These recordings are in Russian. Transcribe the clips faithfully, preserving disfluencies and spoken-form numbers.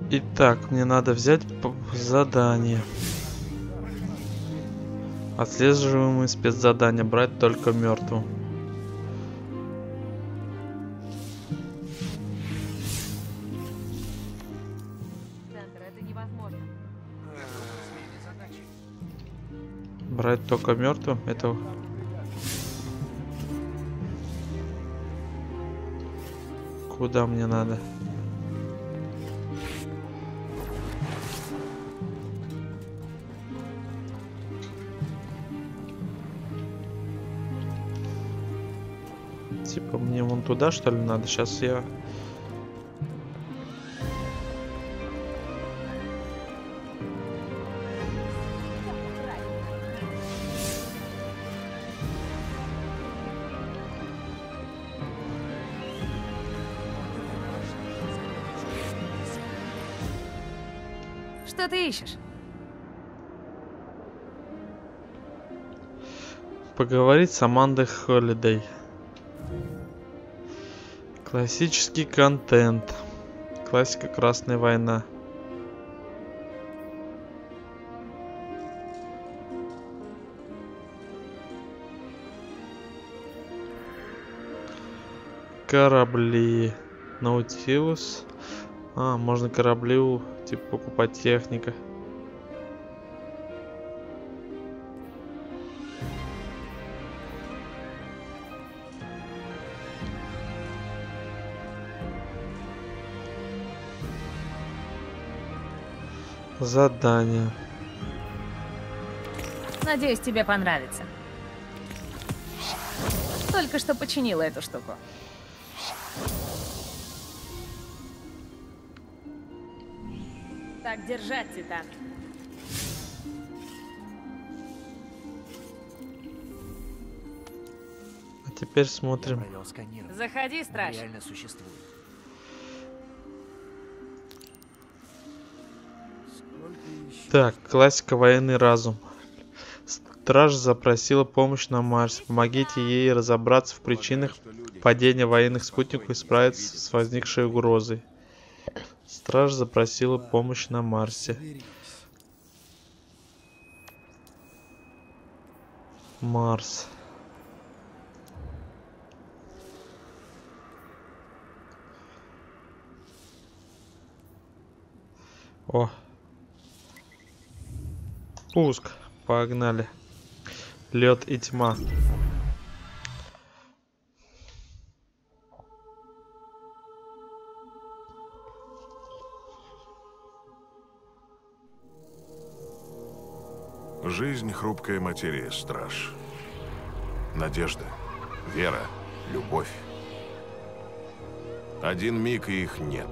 Итак, мне надо взять задание. Отслеживаемые спецзадания. Брать только мертвым. Брать только мертвым? Это... Куда мне надо? Типа мне вон туда, что ли, надо? Сейчас я... Что ты ищешь? Поговорить с Амандой Холидей. Классический контент. Классика Красная война. Корабли. Наутилус. А, можно корабли, типа, покупать техника. Задание. Надеюсь, тебе понравится. Только что починила эту штуку. Так держать, Титан. А теперь смотрим. Заходи, страж. Реально существует. Так, классика военный разум. Страж запросила помощь на Марсе. Помогите ей разобраться в причинах падения военных спутников и справиться с возникшей угрозой. Страж запросила помощь на Марсе. Марс. О. Пуск. Погнали. Лед и тьма. Жизнь — хрупкая материя, страж. Надежда, вера, любовь. Один миг, и их нет.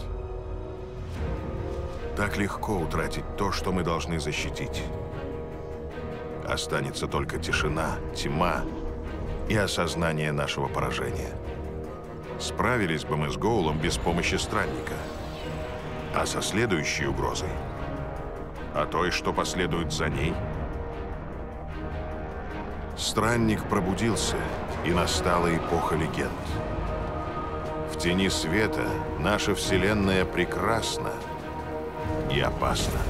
Так легко утратить то, что мы должны защитить. Останется только тишина, тьма и осознание нашего поражения. Справились бы мы с Гоулом без помощи странника. А со следующей угрозой, а той, что последует за ней. Странник пробудился, и настала эпоха легенд. В тени света наша вселенная прекрасна и опасна.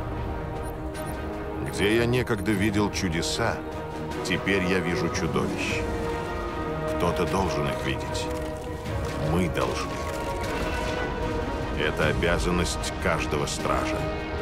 Где я некогда видел чудеса, теперь я вижу чудовищ. Кто-то должен их видеть. Мы должны. Это обязанность каждого стража.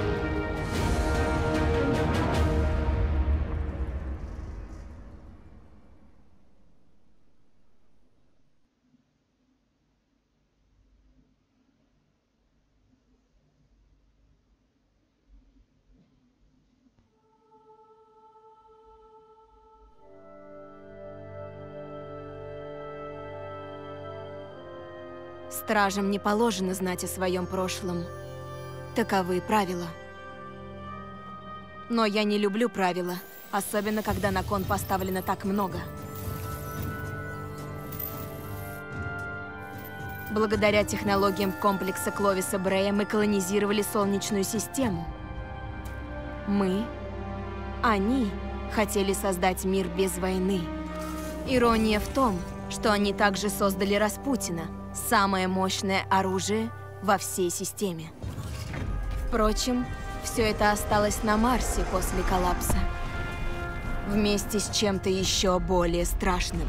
Стражам не положено знать о своем прошлом. Таковы правила. Но я не люблю правила, особенно когда на кон поставлено так много. Благодаря технологиям комплекса Кловиса Брея мы колонизировали Солнечную систему. Мы, они, хотели создать мир без войны. Ирония в том, что они также создали Распутина, самое мощное оружие во всей системе. Впрочем, все это осталось на Марсе после коллапса. Вместе с чем-то еще более страшным.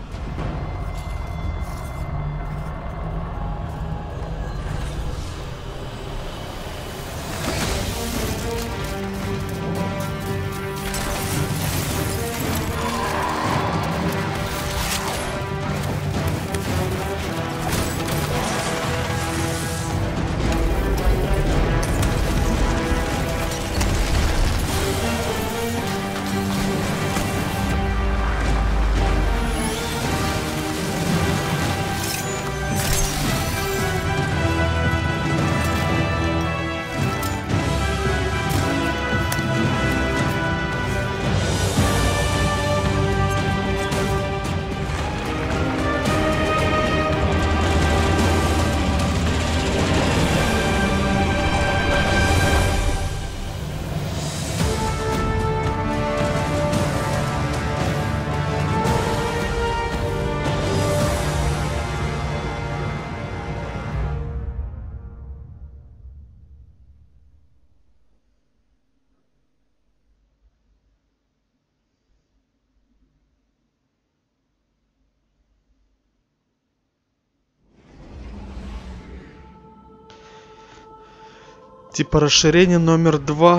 Типа расширение номер два.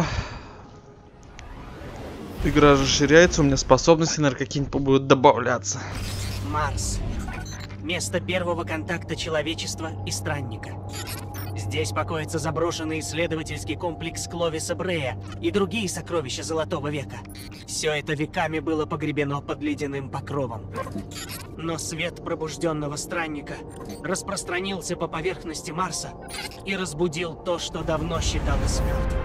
Игра расширяется, у меня способности, наверное, какие-нибудь будут добавляться. Марс. Место первого контакта человечества и странника. Здесь покоится заброшенный исследовательский комплекс Кловиса Брея и другие сокровища Золотого века. Все это веками было погребено под ледяным покровом. Но свет пробужденного странника распространился по поверхности Марса и разбудил то, что давно считалось мертвым.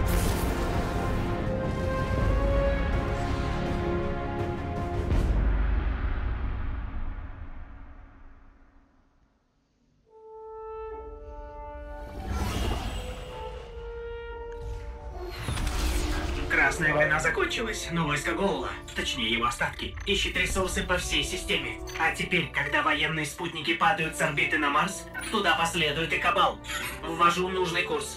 Красная война закончилась, но войско Гоула, точнее его остатки, ищет ресурсы по всей системе. А теперь, когда военные спутники падают с орбиты на Марс, туда последует и Кабал. Ввожу нужный курс.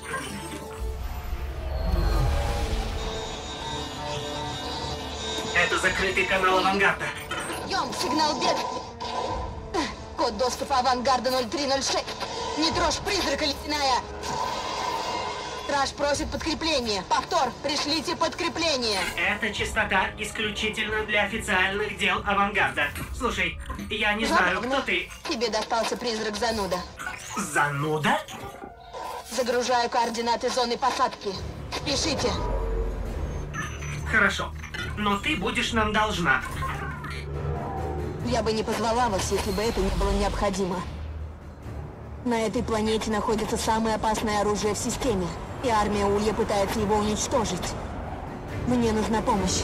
Это закрытый канал Авангарда. Прием, сигнал бедствия. Код доступа Авангарда ноль три ноль шесть. Не трожь призрака, ледяная. Страж просит подкрепление. Повтор, пришлите подкрепление. Эта частота исключительно для официальных дел Авангарда. Слушай, я не знаю, кто ты. Тебе достался призрак Зануда. Зануда? Загружаю координаты зоны посадки. Спешите. Хорошо, но ты будешь нам должна. Я бы не позвала вас, если бы это не было необходимо. На этой планете находится самое опасное оружие в системе, и армия Улья пытается его уничтожить. Мне нужна помощь.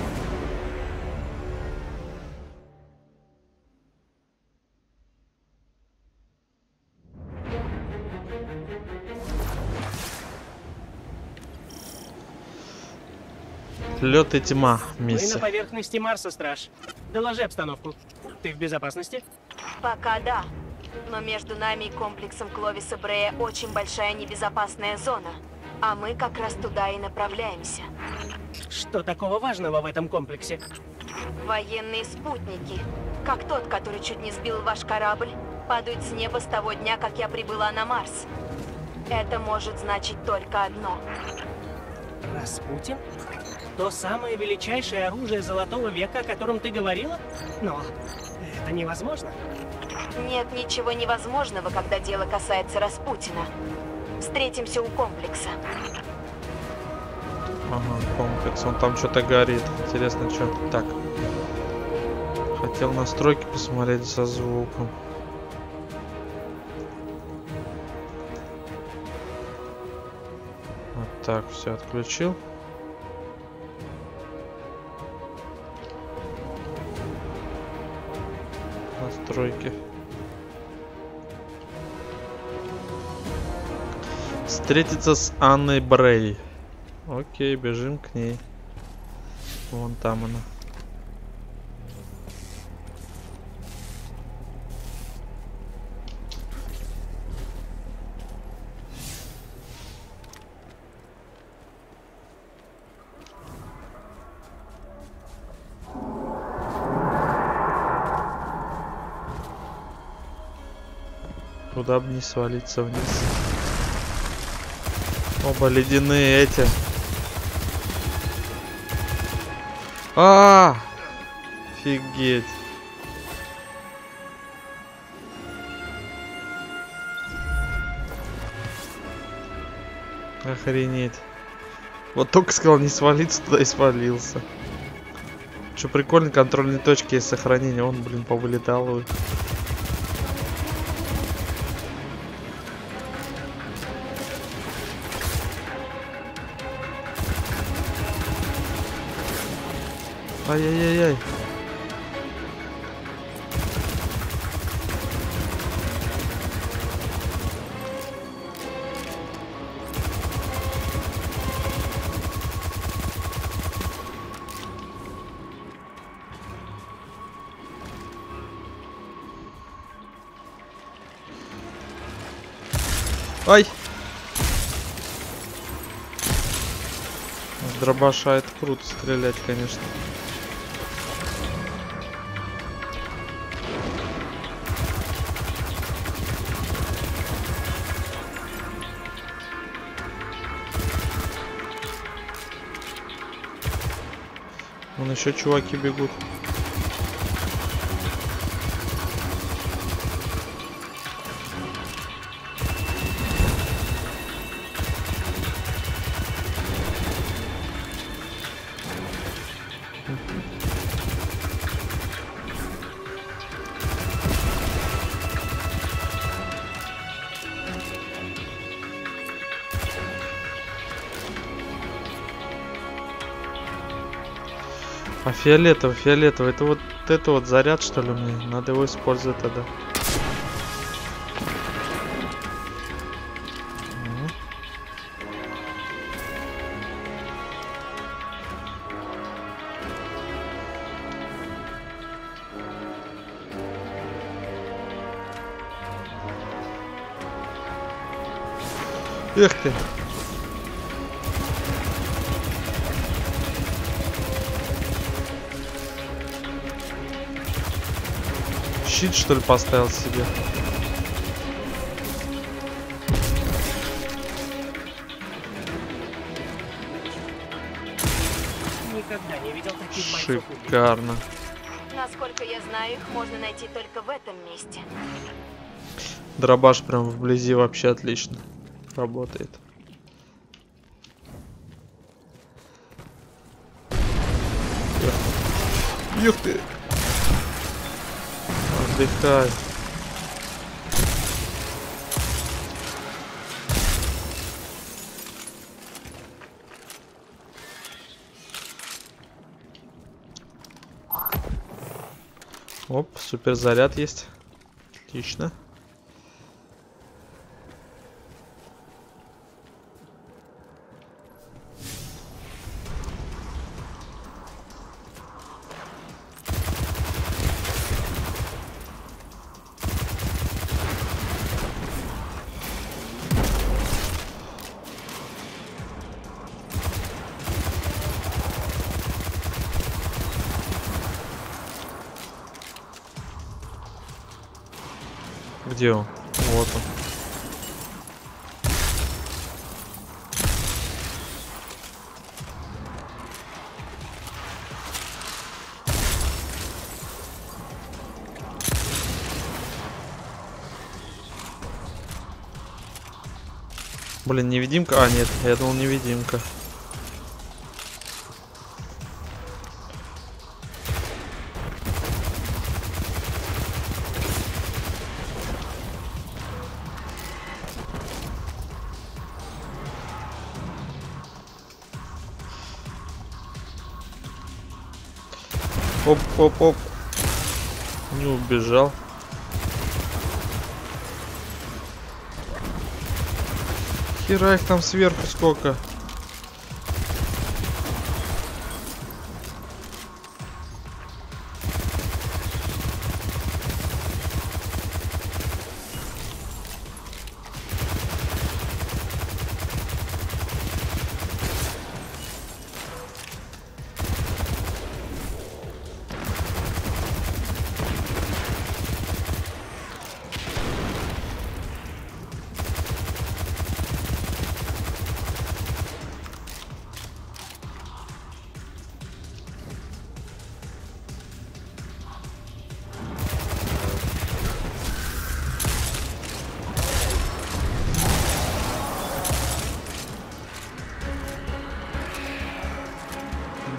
Лед и тьма. Мы Миссия. на поверхности Марса, Страж. Доложи обстановку. Ты в безопасности? Пока да. Но между нами и комплексом Кловиса Брея очень большая небезопасная зона. А мы как раз туда и направляемся. Что такого важного в этом комплексе? Военные спутники, как тот, который чуть не сбил ваш корабль, падают с неба с того дня, как я прибыла на Марс. Это может значить только одно. Распутин? То самое величайшее оружие Золотого века, о котором ты говорила? Но это невозможно. Нет ничего невозможного, когда дело касается Распутина. Встретимся у комплекса. Ага, комплекс. Он там что-то горит. Интересно, что. Так. Хотел настройки посмотреть со звуком. Вот так, все отключил. Настройки. Встретиться с Анной Брей. Окей, бежим к ней. Вон там она. Куда бы не свалиться вниз. Оба ледяные эти. А, -а, -а! Офигеть. Охренеть. Вот только сказал не свалиться, туда и свалился. Что прикольно, контрольные точки есть сохранение. Он, блин, повылетал. Ай-яй-яй-яй. Ай! С дробаша это круто стрелять, конечно. Вон еще чуваки бегут. А фиолетовый, фиолетовый, это вот это вот заряд, что ли, мне? Надо его использовать тогда. Эх ты! Щит, что ли, поставил себе? Никогда не видел таких бойцов. Шикарно. Насколько я знаю, их можно найти только в этом месте. Дробаш прям вблизи вообще отлично работает. Ух ты! Отдыхай. Оп, супер заряд есть. Отлично. Где он? Вот он. Блин, невидимка? А, нет, я думал невидимка. Оп-оп-оп. Не убежал. Хера их там сверху сколько.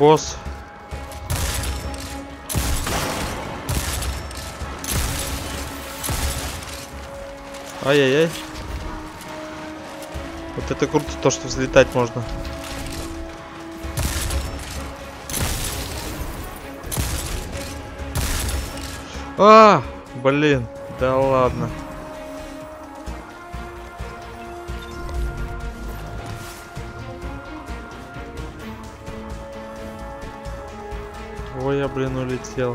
босс. Ай-яй-яй. Вот это круто, то, что взлетать можно. А, блин, да ладно. Ой, я, блин, улетел.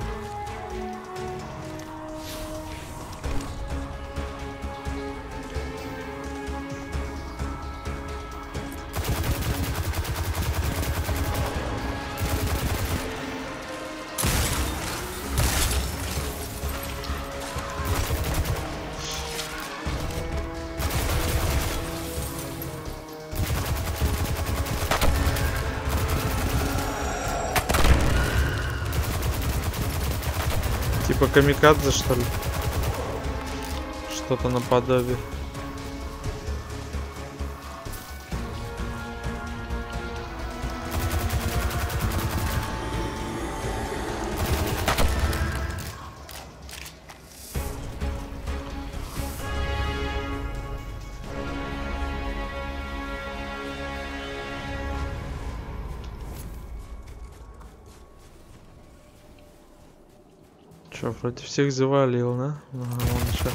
Типа камикадзе, что ли? Что-то наподобие. Че, вроде всех завалил, да? Ага, вон еще.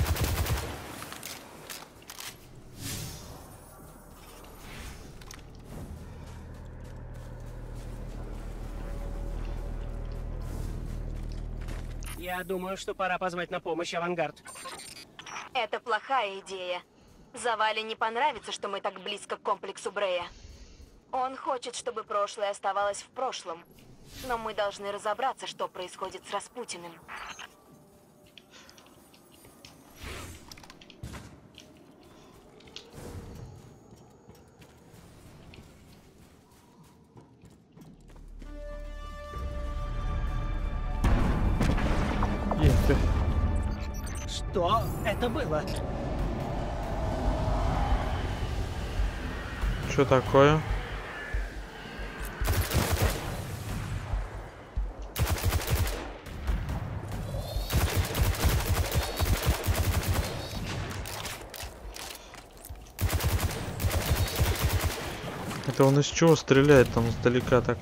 Я думаю, что пора позвать на помощь авангард. Это плохая идея. Завале не понравится, что мы так близко к комплексу Брея. Он хочет, чтобы прошлое оставалось в прошлом. Но мы должны разобраться, что происходит с Распутиным. Ехай. Что это было? Что такое? Это он из чего стреляет там издалека так?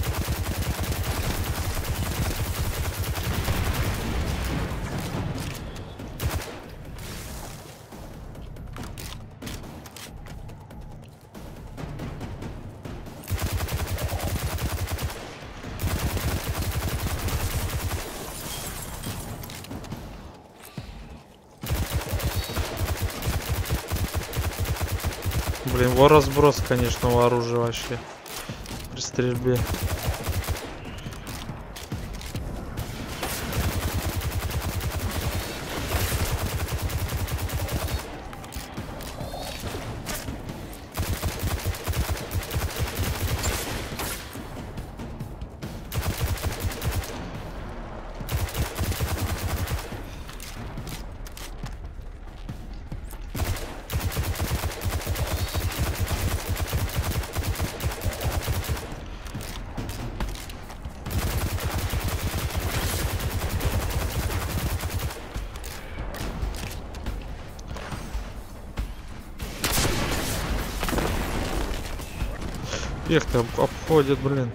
Блин, его разброс, конечно, у оружия вообще при стрельбе. Их-то обходит, блин.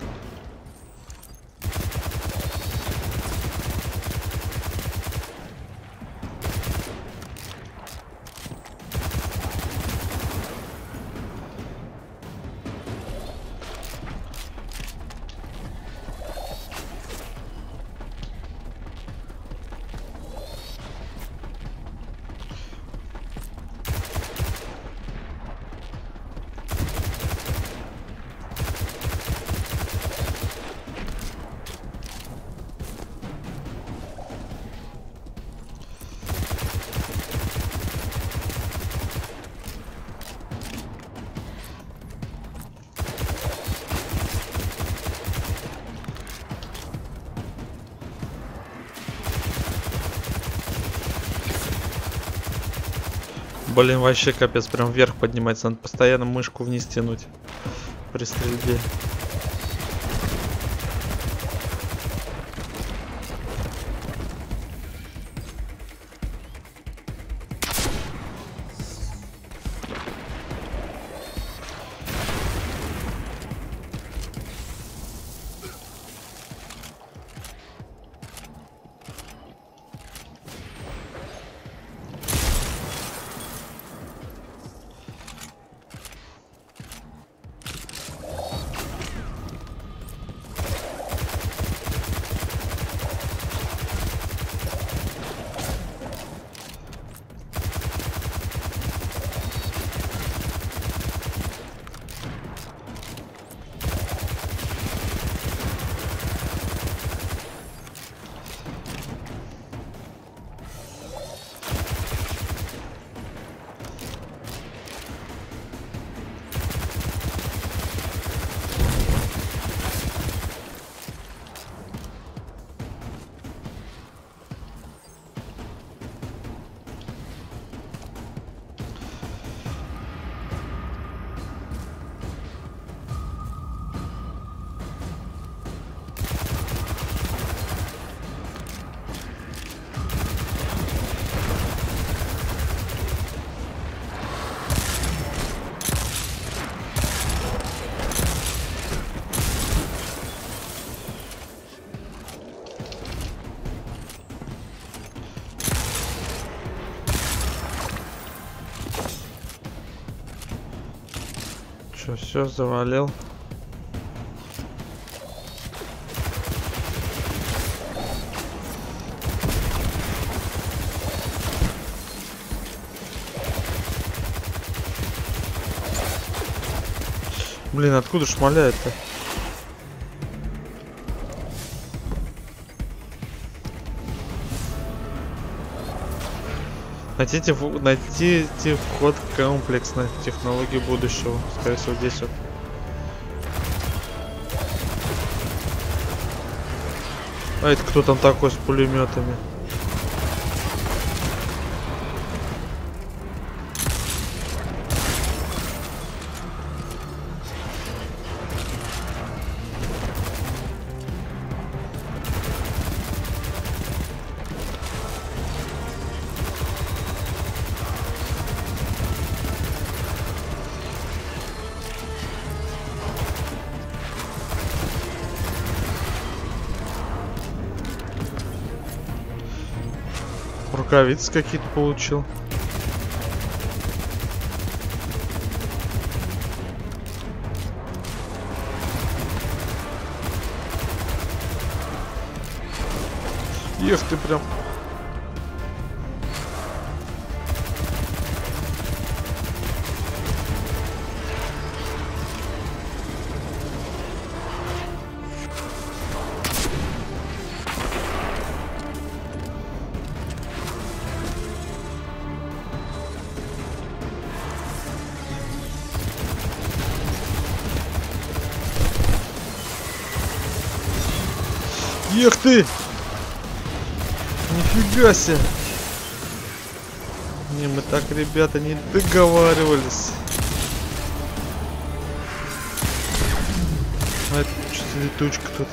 Блин, вообще капец, прям вверх поднимается. Надо постоянно мышку вниз тянуть при стрельбе. Что, все завалил? Блин, откуда шмаляет-то? Найдите, найдите вход в комплексной технологии будущего. Скорее всего, здесь вот. А это кто там такой с пулеметами? Рукавицы какие-то получил. Эх ты прям. Эх ты! Нифига себе! Не, мы так, ребята, не договаривались. А это что за летучка тут?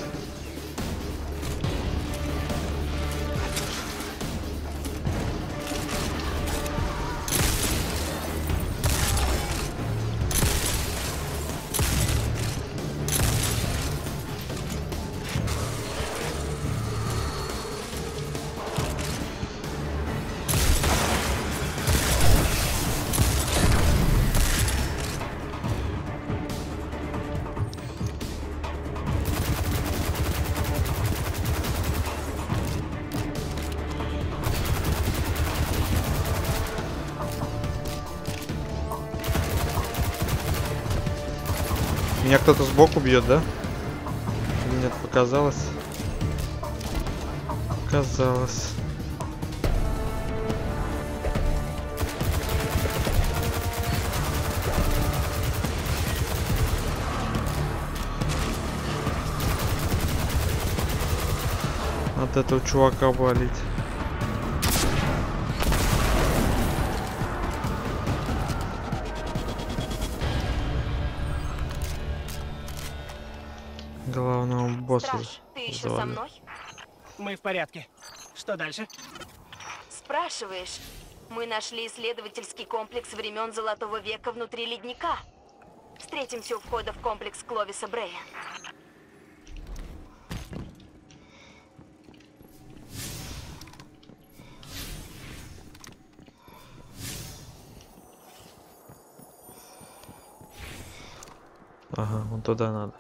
Меня кто-то сбоку бьет, да? Или нет, показалось? Показалось. От этого чувака валить. Главного босса. Страж, ты еще звали. со мной? Мы в порядке. Что дальше? Спрашиваешь. Мы нашли исследовательский комплекс времен Золотого века внутри ледника. Встретимся у входа в комплекс Кловиса Брея. Ага, вон туда надо.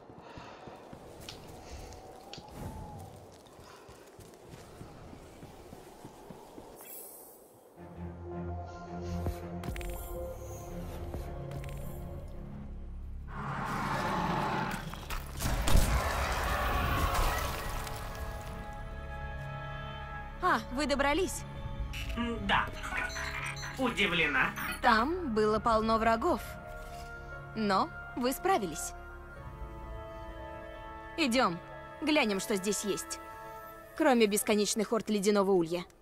А, вы добрались? Да. Удивлена. Там было полно врагов. Но вы справились. Идем, глянем, что здесь есть. Кроме бесконечных орд Ледяного Улья.